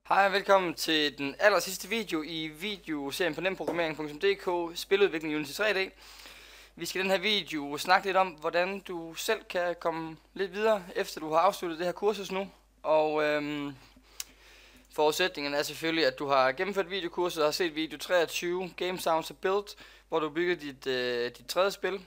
Hej og velkommen til den aller sidste video i videoserien på nemprogrammering.dk Spiludvikling i Unity 3D. Vi skal i den her video snakke lidt om, hvordan du selv kan komme lidt videre, efter du har afsluttet det her kursus nu. Og forudsætningen er selvfølgelig, at du har gennemført videokurset og har set video 23, Game Sounds og Build, hvor du bygger dit tredje spil.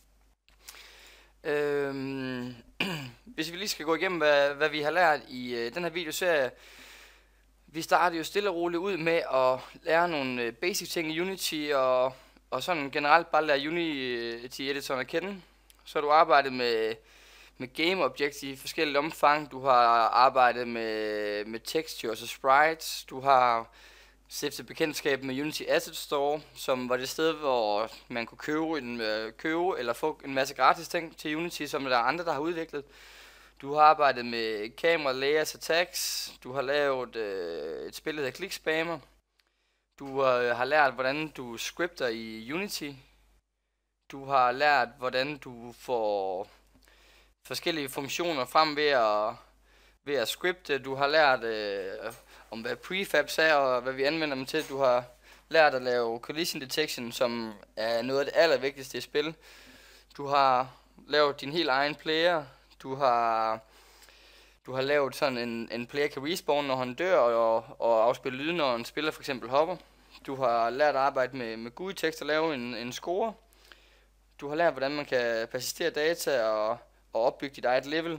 Hvis vi lige skal gå igennem, hvad vi har lært i den her videoserie. Vi startede jo stille og roligt ud med at lære nogle basic ting i Unity, og sådan generelt bare lære Unity-editoren at kende. Så har du arbejdet med game objects i forskellige omfang. Du har arbejdet med textures og sprites. Du har stiftet bekendtskab med Unity Asset Store, som var det sted, hvor man kunne købe eller få en masse gratis ting til Unity, som der er andre, der har udviklet. Du har arbejdet med camera layers og tags. Du har lavet et spil, der hedder Clickspammer. Du har lært, hvordan du scripter i Unity. Du har lært, hvordan du får forskellige funktioner frem ved at scripte. Du har lært om, hvad prefabs er, og hvad vi anvender dem til. Du har lært at lave collision detection, som er noget af det allervigtigste i spil. Du har lavet din helt egen player. Du har lavet sådan en player kan respawn, når han dør, og afspille lyde, når en spiller for eksempel hopper. Du har lært at arbejde med GUI-tekst og lave en score. Du har lært, hvordan man kan persistere data og opbygge dit eget level.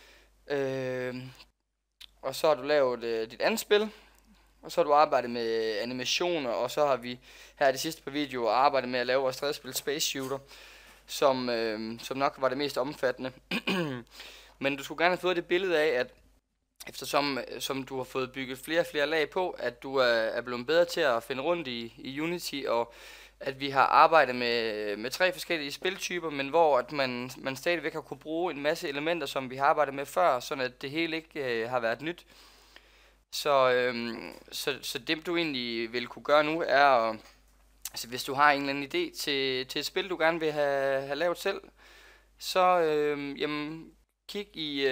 Og så har du lavet dit andet spil. Og så har du arbejdet med animationer, og så har vi her i de sidste par videoer arbejdet med at lave vores tredje spil, Space Shooter, som nok var det mest omfattende. Men du skulle gerne have fået det billede af, at eftersom du har fået bygget flere og flere lag på, at du er blevet bedre til at finde rundt i Unity, og at vi har arbejdet med 3 forskellige spiltyper, men hvor at man stadigvæk har kunne bruge en masse elementer, som vi har arbejdet med før, sådan at det hele ikke har været nyt. Så det du egentlig vil kunne gøre nu er, altså hvis du har en eller anden idé til et spil, du gerne vil have lavet selv, så kig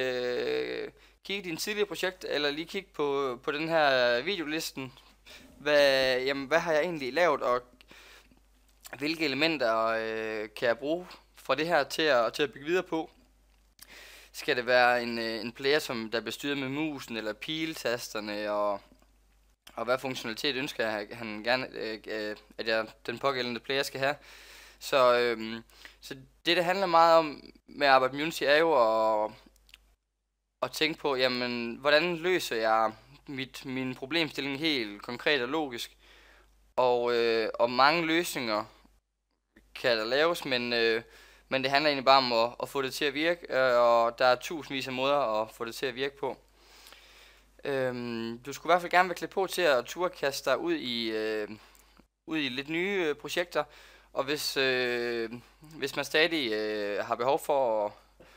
i din tidligere projekt, eller lige kig på den her videolisten. Hvad har jeg egentlig lavet, og hvilke elementer kan jeg bruge fra det her til at bygge videre på? Skal det være en player, der bliver styret med musen eller piltasterne, og hvad funktionalitet ønsker han gerne, at den pågældende player skal have? Så det handler meget om med at arbejde med Unity, er jo at tænke på, jamen, hvordan løser jeg min problemstilling helt konkret og logisk. Og mange løsninger kan der laves, men det handler egentlig bare om at få det til at virke, og der er tusindvis af måder at få det til at virke på. Du skulle i hvert fald gerne være klædt på til at turde kaste dig ud i lidt nye projekter, og hvis man stadig har behov for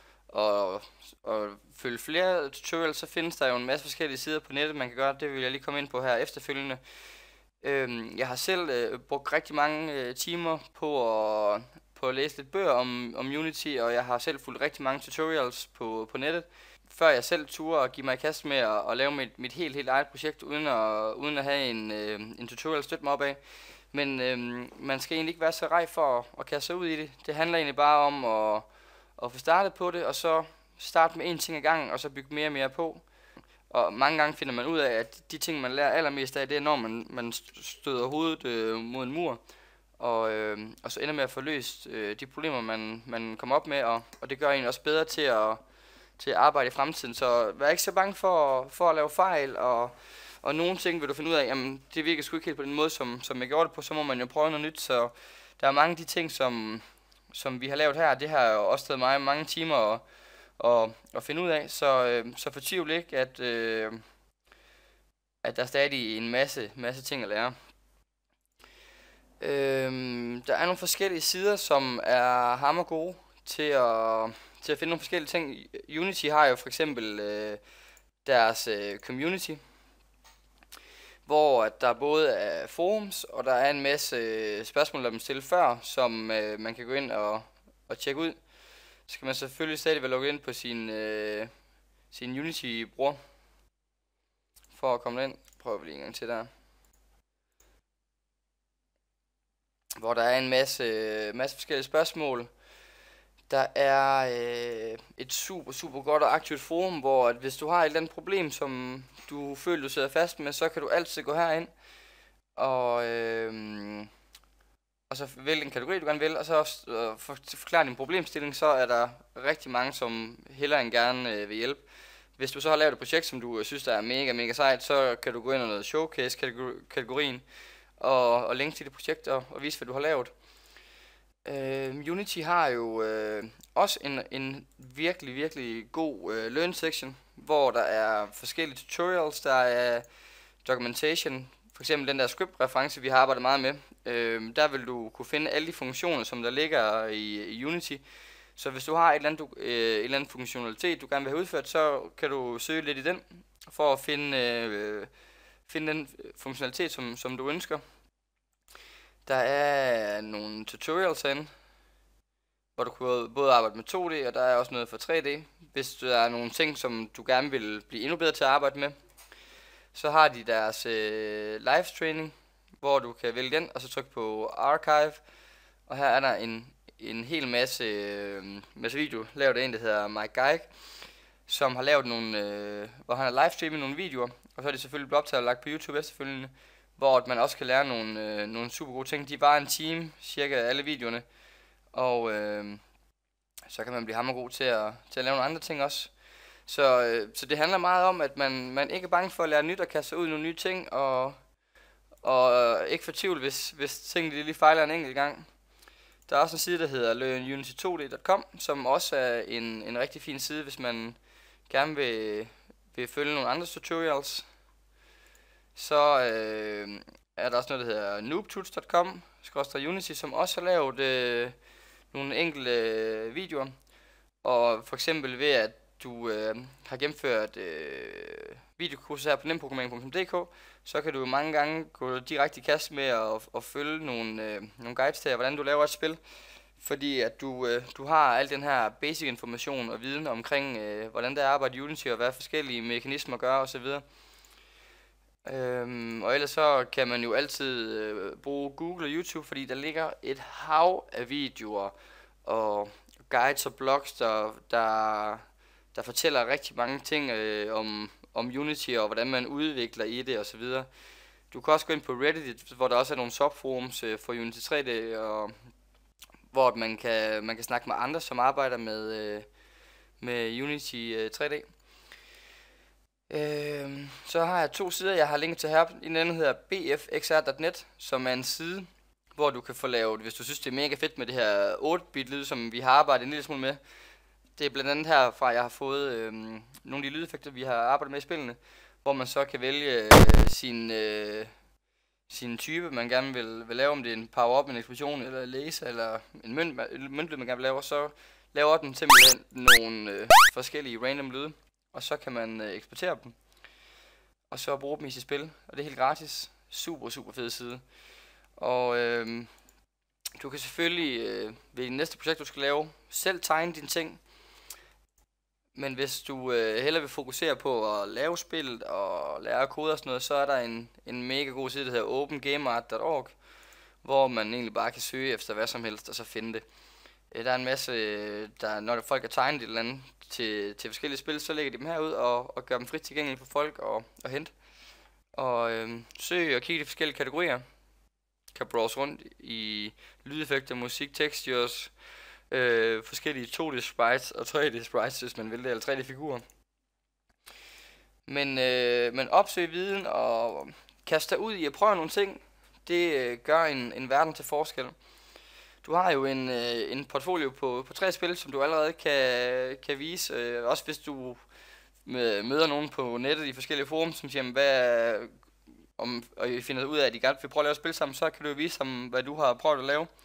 at følge flere tutorials, så findes der jo en masse forskellige sider på nettet, man kan gøre. Det vil jeg lige komme ind på her efterfølgende. Jeg har selv brugt rigtig mange timer på at læse lidt bøger om Unity, og jeg har selv fulgt rigtig mange tutorials på nettet, før jeg selv turde at give mig i kast med at lave mit helt eget projekt, uden at have en tutorial støtte mig op af. Men man skal egentlig ikke være så rej for at kaste sig ud i det. Det handler egentlig bare om at få startet på det, og så starte med en ting ad gangen, og så bygge mere og mere på. Og mange gange finder man ud af, at de ting, man lærer allermest af, det er, når man støder hovedet mod en mur, og så ender med at få løst de problemer, man kommer op med, og det gør en også bedre til at arbejde i fremtiden. Så vær ikke så bange for at lave fejl, og nogle ting vil du finde ud af, jamen det virker sgu ikke helt på den måde, som jeg gjorde det på, så må man jo prøve noget nyt. Så der er mange af de ting, som vi har lavet her, det har jo også taget mig mange timer at finde ud af, så fortvivl ikke, at der er stadig en masse ting at lære. Der er nogle forskellige sider, som er hammergode til at finde nogle forskellige ting. Unity har jo for eksempel deres community, hvor der både er forums, og der er en masse spørgsmål, der er stillet før, som man kan gå ind og tjekke ud. Så skal man selvfølgelig stadig være logget ind på sin Unity-bror for at komme ind. prøver vi lige en gang til der. Hvor der er en masse forskellige spørgsmål. Der er et super godt og aktivt forum, hvor at hvis du har et eller andet problem, som du føler, du sidder fast med, så kan du altid gå herind og så vælge en kategori, du gerne vil, og så forklare din problemstilling, så er der rigtig mange, som hellere end gerne vil hjælpe. Hvis du så har lavet et projekt, som du synes, der er mega sejt, så kan du gå ind under noget showcase-kategorien og linke til det projekt og vise, hvad du har lavet. Unity har jo også en virkelig god learn section, hvor der er forskellige tutorials, der er documentation, for eksempel den der script-reference, vi har arbejdet meget med. Der vil du kunne finde alle de funktioner, som der ligger i Unity. Så hvis du har et eller andet funktionalitet, du gerne vil have udført, så kan du søge lidt i den, for at finde den funktionalitet, som du ønsker. Der er nogle tutorials herinde, hvor du kan både arbejde med 2D, og der er også noget for 3D. Hvis der er nogle ting, som du gerne vil blive endnu bedre til at arbejde med, så har de deres live training, hvor du kan vælge den, og så trykke på archive. Og her er der en hel masse video, lavet af en, der hedder Mike Geig, som har lavet nogle, hvor han har livestreamet nogle videoer, og så er de selvfølgelig blevet optaget og lagt på YouTube efterfølgende, hvor man også kan lære nogle super gode ting. De var en time, cirka alle videoerne, og så kan man blive hammergod til at lave nogle andre ting også. Så det handler meget om, at man ikke er bange for at lære nyt og kaste sig ud i nogle nye ting, og ikke fortvivl, hvis tingene lige fejler en enkelt gang. Der er også en side, der hedder learnunity2d.com, som også er en rigtig fin side, hvis man gerne vil følge nogle andre tutorials. Så er der også noget, der hedder noobtuts.com, /Unity, som også har lavet nogle enkelte videoer. Og for eksempel ved, at du har gennemført videokurser her på nemprogrammering.dk, så kan du mange gange gå direkte i kast med at følge nogle guides til, hvordan du laver et spil. Fordi at du har al den her basic information og viden omkring, hvordan der arbejder Unity, og hvad forskellige mekanismer gør osv. Og ellers så kan man jo altid bruge Google og YouTube, fordi der ligger et hav af videoer og guides og blogs, der fortæller rigtig mange ting om Unity og hvordan man udvikler i det osv. Du kan også gå ind på Reddit, hvor der også er nogle subforums for Unity 3D, og hvor man kan snakke med andre, som arbejder med Unity 3D. Så har jeg 2 sider, jeg har linket til her. En anden hedder bfxr.net, som er en side, hvor du kan få lavet, hvis du synes det er mega fedt med det her 8-bit lyd, som vi har arbejdet en lille smule med. Det er blandt andet herfra, jeg har fået nogle af de lydeffekter, vi har arbejdet med i spillene, hvor man så kan vælge sin type, man gerne vil lave, om det er en power-up, en eksplosion, eller en laser, eller en møntlyd, man gerne vil lave, så laver den simpelthen nogle forskellige random lyde, og så kan man eksportere dem, og så bruge dem i sit spil, og det er helt gratis. Super fed side. Og du kan selvfølgelig ved det næste projekt, du skal lave, selv tegne dine ting. Men hvis du hellere vil fokusere på at lave spillet og lære kode og sådan noget, så er der en mega god side, der hedder opengameart.org, hvor man egentlig bare kan søge efter hvad som helst og så finde det. Der er en masse, når folk har tegnet et eller andet til forskellige spil, så lægger de dem herud og gør dem frit tilgængelige for folk og hente. Og søg og kigge i forskellige kategorier. Kan browse rundt i lydeffekter, musik, textures, forskellige 2D sprites og 3D sprites, hvis man vil det, eller 3D figurer. Men opsøg viden og kast dig ud i at prøve nogle ting. Det gør en verden til forskel. Du har jo en portfolio på 3 spil, som du allerede kan vise. Også hvis du møder nogen på nettet i forskellige forum, som siger, og I finder ud af, at I gerne vil prøve at lave et spil sammen, så kan du jo vise dem, hvad du har prøvet at lave.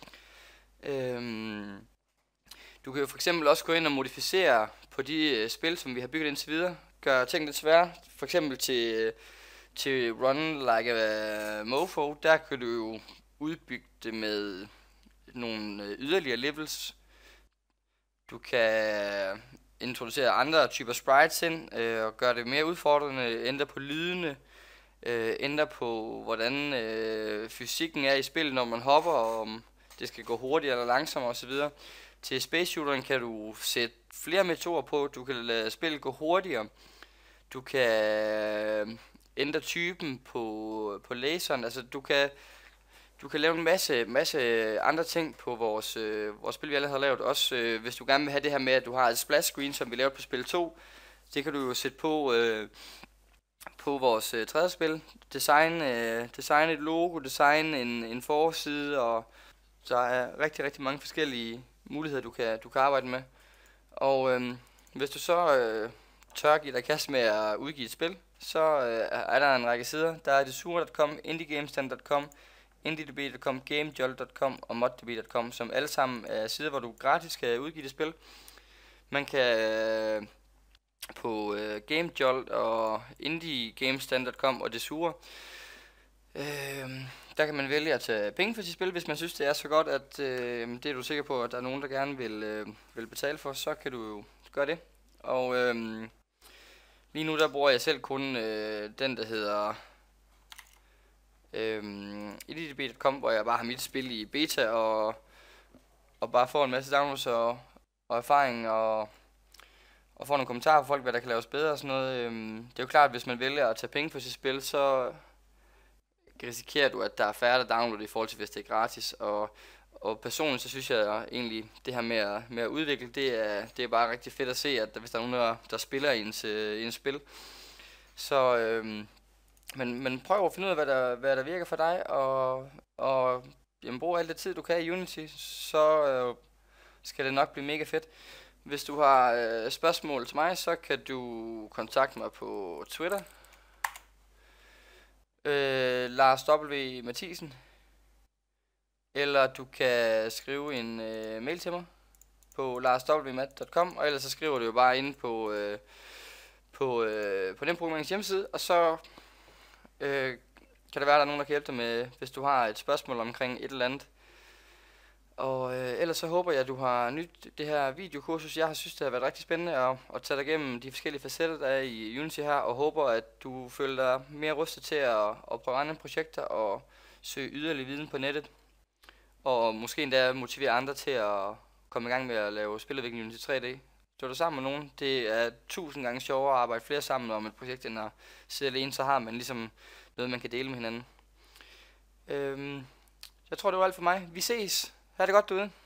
Du kan jo for eksempel også gå ind og modificere på de spil, som vi har bygget indtil videre. Gør ting lidt svære. For eksempel til Run Like a Mofo, der kan du jo udbygge det med nogle yderligere levels. Du kan introducere andre typer sprites ind og gøre det mere udfordrende, ændre på lydene, ændre på, hvordan fysikken er i spillet, når man hopper, og om det skal gå hurtigere eller langsommere osv. Til Space Shooteren kan du sætte flere metoder på. Du kan lade spillet gå hurtigere. Du kan ændre typen på laseren. Altså du kan lave en masse andre ting på vores spil, vi allerede har lavet. Også hvis du gerne vil have det her med, at du har et splash screen, som vi lavede på spil 2. Det kan du jo sætte på vores tredje spil. Design et logo, design en forside, og der er rigtig, rigtig mange forskellige muligheder, du kan arbejde med. Og hvis du så tør give dig kast med at udgive et spil, så er der en række sider. Der er desura.com, indiegamestand.com, indiedb.com, gamejolt.com og moddb.com, som alle sammen er sider, hvor du gratis kan udgive et spil. Man kan på Gamejolt og indiegamestand.com og Desura, der kan man vælge at tage penge for sit spil, hvis man synes det er så godt, at det er du sikker på, at der er nogen, der gerne vil betale for, så kan du jo gøre det. Og lige nu der bruger jeg selv kun den, der hedder indieDB.com, hvor jeg bare har mit spil i beta og bare får en masse downloads og erfaring og får nogle kommentarer fra folk, hvad der kan laves bedre og sådan noget. Det er jo klart, at hvis man vælger at tage penge for sit spil, så risikerer du, at der er færre, der downloader i forhold til, hvis det er gratis. Og personligt, så synes jeg egentlig, det her med at udvikle, det er bare rigtig fedt at se, at hvis der er nogen, der spiller i ens spil. Så, men prøv at finde ud af, hvad der virker for dig, og brug alt det tid, du kan i Unity, så skal det nok blive mega fedt. Hvis du har spørgsmål til mig, så kan du kontakte mig på Twitter. Lars W. Mathisen. Eller du kan skrive en mail til mig på larswmat.com, og ellers så skriver du jo bare inde på den programmerings hjemmeside, og så kan det være, der er nogen, der kan hjælpe dig med, hvis du har et spørgsmål omkring et eller andet. Og ellers så håber jeg, at du har nydt det her videokursus. Jeg har synes, det har været rigtig spændende at tage dig igennem de forskellige facetter, der er i Unity her, og håber, at du føler dig mere rustet til at prøve andre projekter og søge yderligere viden på nettet. Og måske endda motivere andre til at komme i gang med at lave spiludvikling i Unity 3D. Står du sammen med nogen, det er 1000 gange sjovere at arbejde flere sammen om et projekt, end at sidde alene, så har man ligesom noget, man kan dele med hinanden. Jeg tror, det var alt for mig. Vi ses. Ha' det godt derude.